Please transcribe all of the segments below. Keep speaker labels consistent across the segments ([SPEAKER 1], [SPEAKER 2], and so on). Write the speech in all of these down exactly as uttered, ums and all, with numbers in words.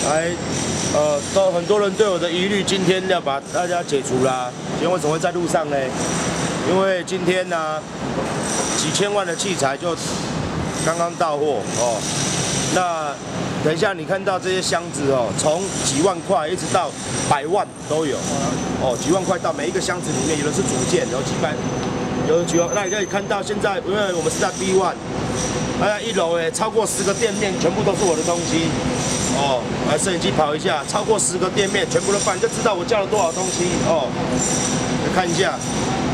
[SPEAKER 1] 来，呃，都很多人对我的疑虑，今天要把大家解除啦。今天为什么会在路上呢？因为今天呢、啊，几千万的器材就刚刚到货哦。那等一下你看到这些箱子哦，从几万块一直到百万都有哦，几万块到每一个箱子里面，有的是组件，有几百，有几万。那你可以看到现在，因为我们是在 B 一，哎呀，一楼哎，超过十个店面全部都是我的东西。哦，来摄影机跑一下，超过十个店面全部都办，就知道我叫了多少东西哦。来看一下，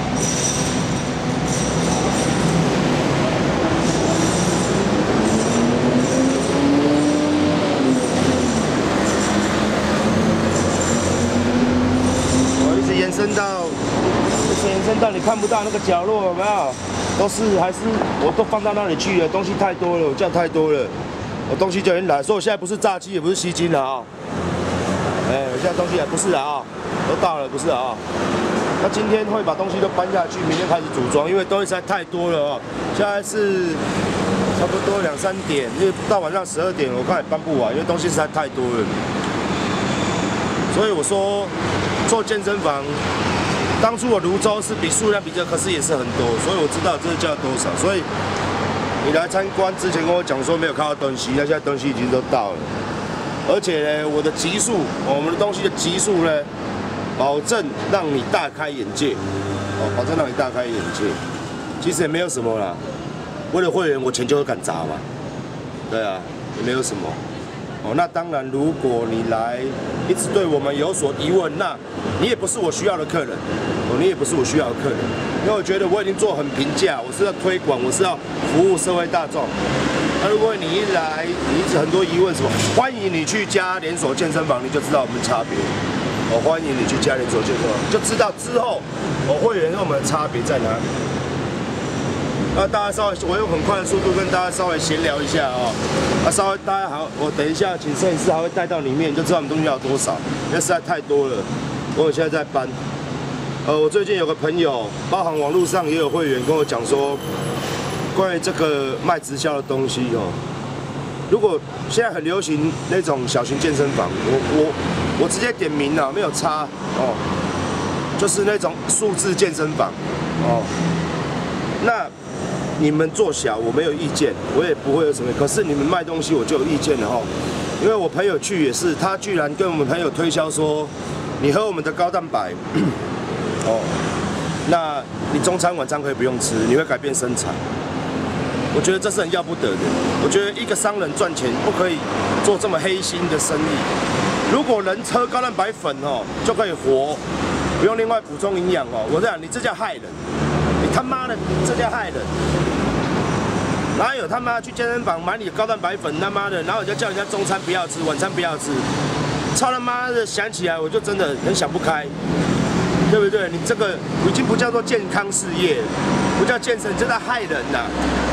[SPEAKER 1] 我一直延伸到，一直延伸到你看不到那个角落，有没有？都是还是我都放到那里去了，东西太多了，我叫太多了。我东西就已经来，所以我现在不是炸鸡，也不是吸金了啊、哦。哎，我现在东西还不是了啊、哦，都到了，不是啊、哦。那今天会把东西都搬下去，明天开始组装，因为东西实在太多了哦。现在是差不多两三点，因为到晚上十二点，我看也搬不完，因为东西实在太多了。所以我说做健身房，当初我泸州是比数量比这，可是也是很多，所以我知道这叫多少，所以。你来参观之前跟我讲说没有看到东西，那现在东西已经都到了，而且呢，我的级数，我们的东西的级数呢，保证让你大开眼界，哦，保证让你大开眼界。其实也没有什么啦，为了会员我钱就会敢砸嘛，对啊，也没有什么。哦，那当然，如果你来一直对我们有所疑问，那你也不是我需要的客人，哦，你也不是我需要的客人，因为我觉得我已经做很平价，我是要推广，我是要服务社会大众。那如果你一来，你一直很多疑问什么，欢迎你去加连锁健身房，你就知道我们的差别。我、哦、欢迎你去加连锁健身房，就知道之后我、哦、会员跟我们的差别在哪里。那大家稍微，我用很快的速度跟大家稍微闲聊一下哦。那稍微大家好，我等一下请摄影师还会带到里面，就知道我们东西要多少，因为实在太多了。我现在在搬。呃，我最近有个朋友，包含网络上也有会员跟我讲说，关于这个卖直销的东西哦。如果现在很流行那种小型健身房，我我我直接点名了，没有差哦，就是那种数字健身房哦。那你们做小我没有意见，我也不会有什么。可是你们卖东西我就有意见了哈，因为我朋友去也是，他居然跟我们朋友推销说，你喝我们的高蛋白，哦，那你中餐晚餐可以不用吃，你会改变身材。我觉得这是很要不得的。我觉得一个商人赚钱不可以做这么黑心的生意。如果人喝高蛋白粉哦就可以活，不用另外补充营养哦，我讲你这叫害人。他妈的，这叫害人！哪有他妈去健身房买你的高蛋白粉？他妈的，然后你就叫人家中餐不要吃，晚餐不要吃，操他妈的！想起来我就真的很想不开，对不对？你这个已经不叫做健康事业，不叫健身，这在害人呐！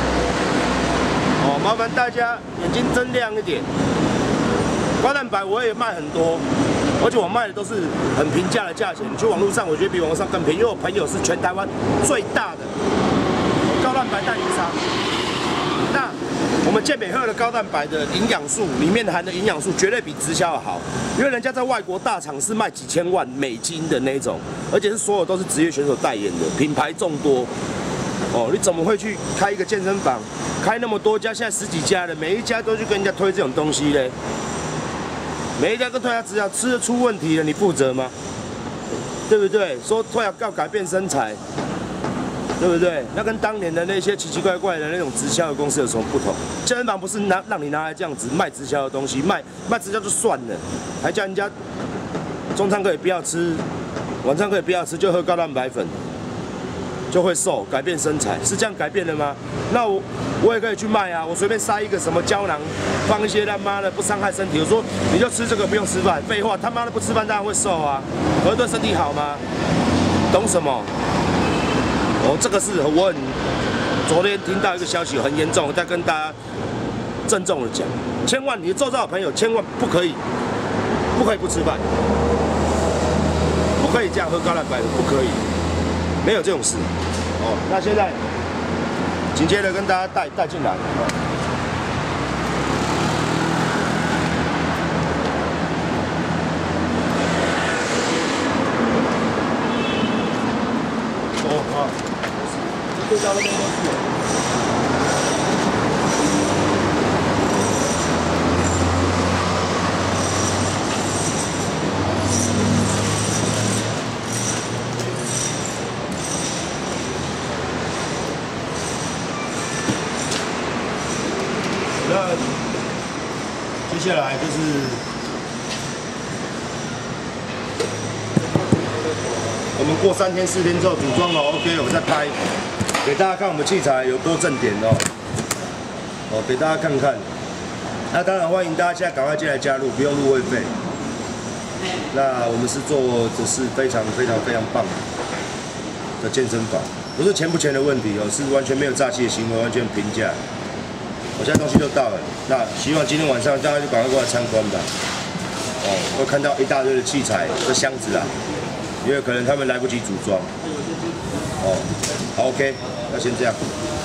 [SPEAKER 1] 哦，麻烦大家眼睛睁亮一点。高蛋白我也卖很多。而且我卖的都是很平价的价钱，你去网络上我觉得比网络上更便宜，因为我朋友是全台湾最大的高蛋白代理商。那我们健美赫的高蛋白的营养素里面含的营养素绝对比直销的好，因为人家在外国大厂是卖几千万美金的那种，而且是所有都是职业选手代言的，品牌众多。哦，你怎么会去开一个健身房，开那么多家，现在十几家了，每一家都去跟人家推这种东西嘞？每一家跟推销直销吃得出问题了，你负责吗？对不对？说推销要改变身材，对不对？那跟当年的那些奇奇怪怪的那种直销的公司有什么不同？健身房不是拿让你拿来这样子卖直销的东西，卖卖直销就算了，还叫人家中餐可以不要吃，晚餐可以不要吃，就喝高蛋白粉，就会瘦，改变身材，是这样改变的吗？那我我也可以去卖啊，我随便塞一个什么胶囊，放一些他妈的不伤害身体。我说你就吃这个不用吃饭，废话，他妈的不吃饭当然会瘦啊，可是对身体好吗？懂什么？哦，这个是我很昨天听到一个消息很严重，我再跟大家郑重的讲，千万你周遭的朋友千万不可以不可以不吃饭，不可以这样喝高蛋白的，不可以，没有这种事。哦，那现在。紧接着跟大家带带进来， 到那边都是。那接下来就是我们过三天四天之后组装了 ，OK， 我们再拍，给大家看我们器材有多正点哦，哦，给大家看看。那当然欢迎大家现在赶快进来加入，不用入会费。那我们是做的是非常非常非常棒的健身房，不是钱不钱的问题哦，是完全没有诈欺的行为，完全平价。我现在东西都到了，那希望今天晚上大家就赶快过来参观吧。哦，会看到一大堆的器材的箱子啊，因为可能他们来不及组装。哦，好 ，OK， 那先这样。